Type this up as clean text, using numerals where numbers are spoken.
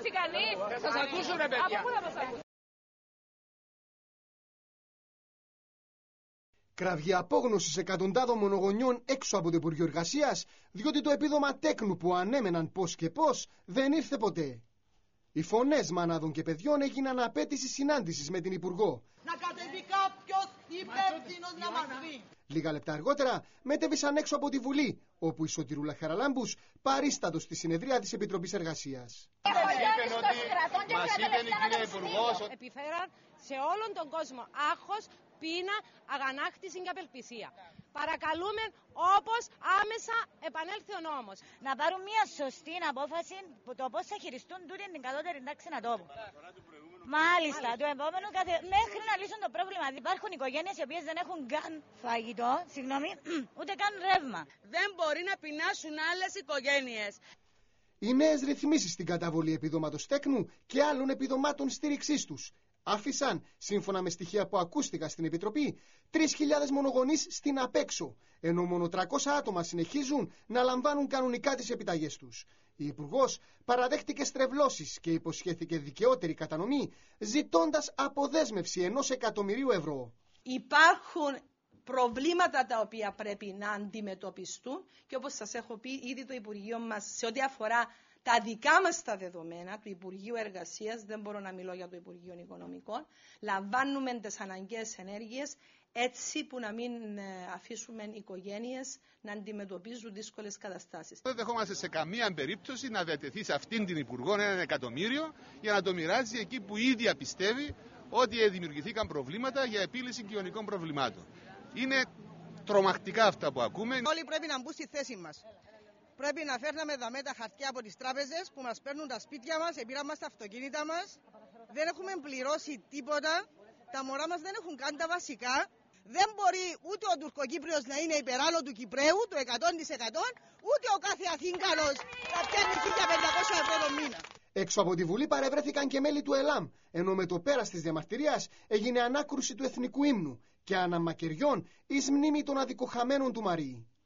ακούσει κανείς? Σας ακούσουν ρε παιδιά. Από πού θα μας ακούσει? Κραυγή απόγνωσης εκατοντάδων μονογονιών έξω από το Υπουργείο Εργασίας, διότι το επίδομα τέκνου που ανέμεναν πώς και πώς δεν ήρθε ποτέ. Οι φωνές μανάδων και παιδιών έγιναν απέτηση συνάντησης με την Υπουργό. Να κατεβεί κάποιος υπεύθυνος να μας βρει. Λίγα λεπτά αργότερα μετέβησαν έξω από τη Βουλή, όπου η Σωτηρούλα Χαραλάμπους παρίστατος στη συνεδρία της Επιτροπής Εργασίας. Μας είπε η κυρία Υπουργός. Επιφέραν σε όλον τον κόσμο άγχος, πείνα, αγανάκτηση και απελπισία. Παρακαλούμε όπως άμεσα επανέλθει ο νόμος. Να πάρουν μια σωστή απόφαση το πώς θα χειριστούν τούτη την κατώτερη τάξη ατόμου. Μάλιστα, το επόμενο μέχρι να λύσουν το πρόβλημα. Υπάρχουν οικογένειες οι οποίες δεν έχουν καν φαγητό, ούτε καν ρεύμα. Δεν μπορεί να πεινάσουν άλλες οικογένειες. Οι νέες ρυθμίσεις στην καταβολή επιδόματος τέκνου και άλλων επιδομάτων στήριξής τους άφησαν, σύμφωνα με στοιχεία που ακούστηκαν στην Επιτροπή, 3.000 μονογονείς στην απέξω, ενώ μόνο 300 άτομα συνεχίζουν να λαμβάνουν κανονικά τις επιταγές τους. Η Υπουργός παραδέχτηκε στρεβλώσεις και υποσχέθηκε δικαιότερη κατανομή, ζητώντας αποδέσμευση 1 εκατομμυρίου ευρώ. Υπάρχουν προβλήματα τα οποία πρέπει να αντιμετωπιστούν και όπως σας έχω πει ήδη το Υπουργείο μας σε ό,τι αφορά τα δικά μας τα δεδομένα του Υπουργείου Εργασίας, δεν μπορώ να μιλώ για το Υπουργείο Οικονομικών, λαμβάνουμε τις αναγκαίες ενέργειες έτσι που να μην αφήσουμε οικογένειες να αντιμετωπίζουν δύσκολες καταστάσεις. Δεν δεχόμαστε σε καμία περίπτωση να διατεθεί σε αυτήν την Υπουργό 1 εκατομμύριο για να το μοιράζει εκεί που η ίδια πιστεύει ότι δημιουργηθήκαν προβλήματα για επίλυση κοινωνικών προβλημάτων. Είναι τρομακτικά αυτά που ακούμε. Όλοι πρέπει να μπουν στη θέση μας. Πρέπει να φέρναμε δαμέ τα χαρτιά από τις τράπεζες που μας παίρνουν τα σπίτια μας, επήραν μας τα αυτοκίνητα μας. Δεν έχουμε πληρώσει τίποτα. Τα μωρά μας δεν έχουν καν τα βασικά. Δεν μπορεί ούτε ο Τουρκοκύπριος να είναι υπεράνω του Κυπραίου, το 100%, ούτε ο κάθε Αθήνκαλος να πιάνει 1.500 ευρώ το μήνα. Έξω από τη Βουλή παρευρέθηκαν και μέλη του ΕΛΑΜ, ενώ με το πέρας της διαμαρτυρίας έγινε ανάκρουση του εθνικού ύμνου και αναμακαιριών εις μνήμη των αδικοχαμένων του Μαρί.